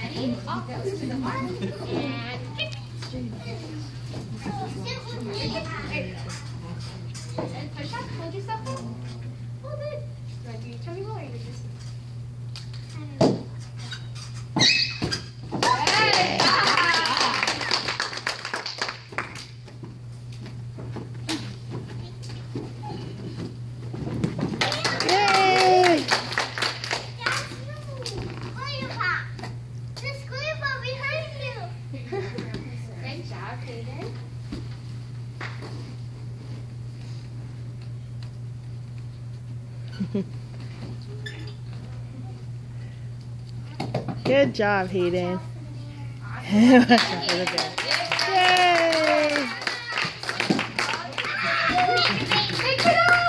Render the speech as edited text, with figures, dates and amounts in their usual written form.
Ready? Off goes to the mark. And kick. And push up. Hold yourself up. Hold it. Do I do your tummy roll or you just... Good job, Hayden. Yay!